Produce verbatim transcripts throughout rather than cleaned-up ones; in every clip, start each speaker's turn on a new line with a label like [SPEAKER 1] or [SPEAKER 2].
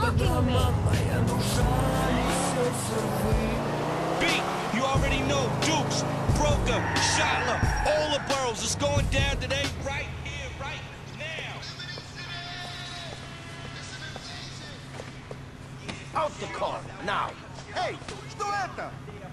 [SPEAKER 1] joking me?
[SPEAKER 2] Beat, you already know. Dukes, Broker, Shotler, all the boroughs is going down today, right here, right now.
[SPEAKER 3] Out the car, now! Hey, что это?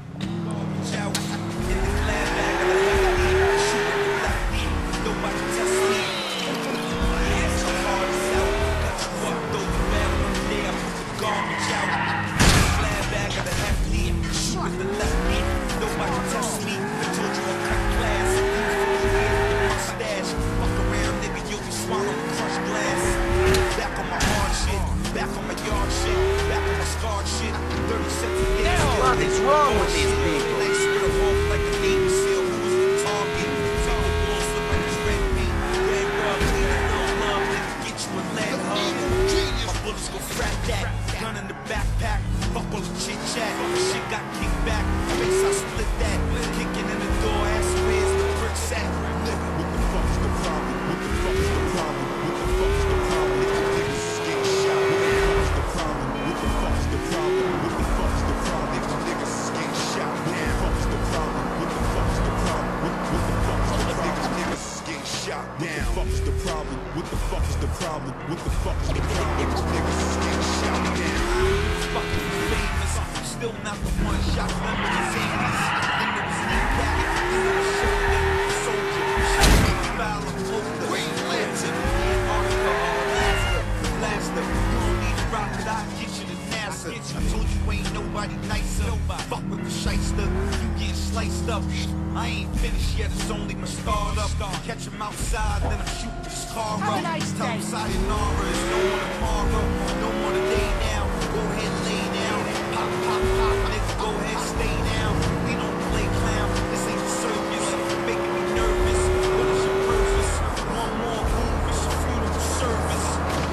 [SPEAKER 3] What is wrong with these people?
[SPEAKER 2] They spit them off like a Navy SEAL who was the target. Take the wall, slip on his red meat. Red rub, bleed a little love, nigga, get you a leg hug. My bullets go frat that, gun in the backpack. Fuck all the chit chat, shit got kicked back. Face I split that, kicking in the door, ass where's the bricks at? Nigga, what the fuck's the problem? What the fuck's the problem? What the fuck's the problem? Niggas get shot. What the fuck's the problem? What the fuck's the problem? What the fuck's the problem? Niggas get shot. What the fuck's the problem? What the fuck's the problem? What, what the fuck's the problem? Niggas get shot down. What the fuck's the problem? What the fuck's the problem? What the fuck's the problem? Niggas get shot down. Fucking famous, still not the one shot. Remember the Zannies? And there was knee back, and there was shoulder, soldier, shooting, Fowler, Holder, Green Lantern, Antarctica, Alaska, Blaster. You don't need a rocket, I'll get you to NASA. I told you ain't nobody nicer. Fuck with the shyster, you get sliced up. I ain't finished yet, it's only my start up. Catch him outside, then I'm shooting this car up.
[SPEAKER 1] Have a nice
[SPEAKER 2] Tell him
[SPEAKER 1] day.
[SPEAKER 2] sayonara, it's no more tomorrow, no more today now. Go ahead, lay down. Pop, pop, pop, nigga, go ahead, stay down. We don't play clown, this ain't the circus. Making me nervous, what is your purpose? One more move, it's a funeral service.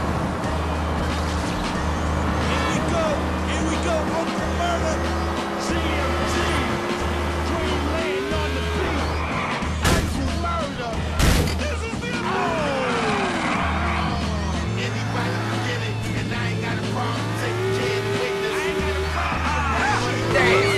[SPEAKER 2] Here we go, here we go, open murder.
[SPEAKER 4] G M G, Green Lantern on the beat. Uncle Murder. This is the anybody can get it, and I ain't got a problem taking care of the witness. I ain't got a problem.
[SPEAKER 3] Damn!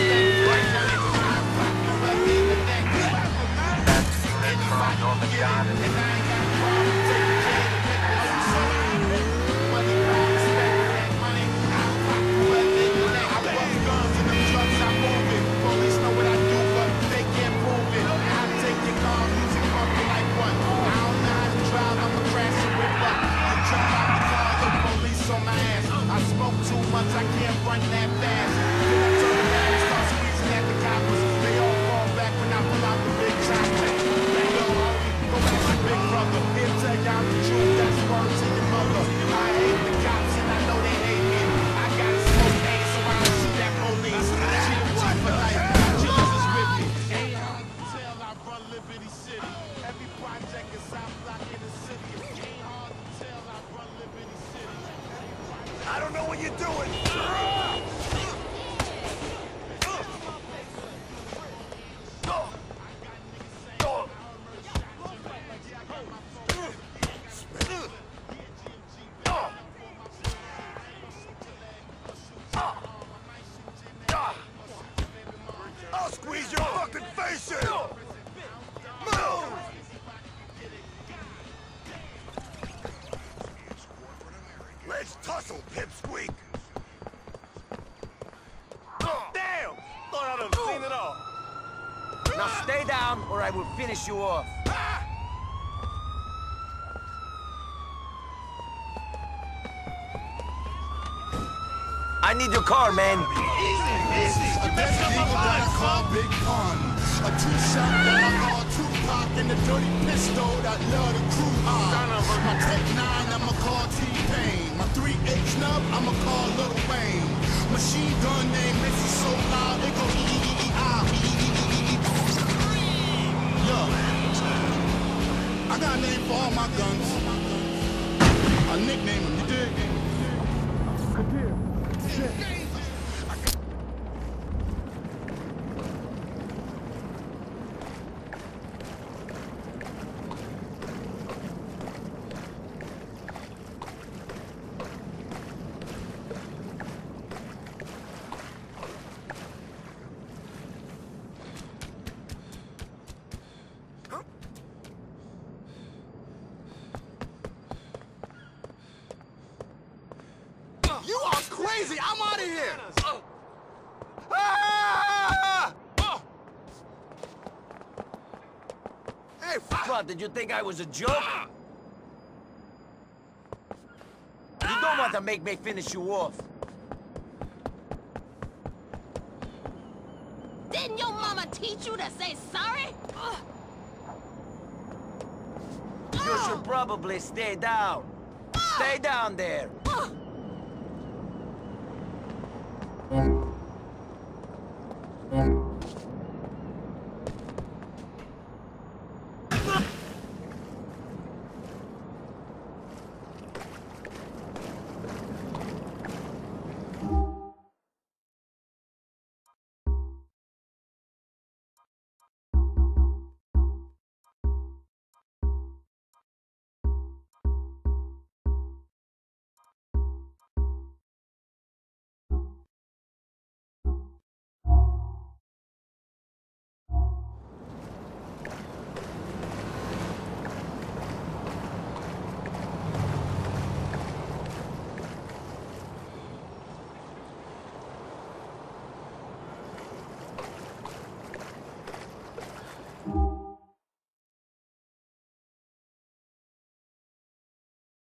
[SPEAKER 4] I smoke too much, I can't run that fast. Then I turn around and start squeezing at the coppers. They all fall back when I pull out the big chopper. Hey, yo, homie, go back to Big Brother. He'll tell y'all the truth, that's word to your mother. I hate the cops and I know they hate me. I gotta smoke ass so I don't shoot that police. G M G for life, Jesus is with me. Ain't hard to tell I run Liberty City. Every project is South Block in the city. Ain't hard to tell I run Liberty City.
[SPEAKER 3] I don't know what you're doing! I'll squeeze your fucking face in! Move! Let's tussle, pipsqueak! Damn! Thought I'd have seen it all. Now stay down, or I will finish you off. I need your car, man.
[SPEAKER 4] A Desert Eagle that I call Big Pun. A two-shot that I call Tupac, and a dirty pistol that love the crew on. My Tech nine, I'ma call T-Pain. My three H nub, I'ma call Lil Wayne. Machine gun name, this is so loud, it go E-E-E-I. Look, I got a name for all my guns. I nickname them, you dig? Kabir. Shit. You are crazy! I'm out of here!
[SPEAKER 3] Oh. Ah!
[SPEAKER 4] Oh. Hey,
[SPEAKER 3] What, did you think I was a joke? You don't want to make me finish you off.
[SPEAKER 1] Didn't your mama teach you to say sorry? Ugh.
[SPEAKER 3] You should probably stay down. Stay down there.
[SPEAKER 1] Ugh.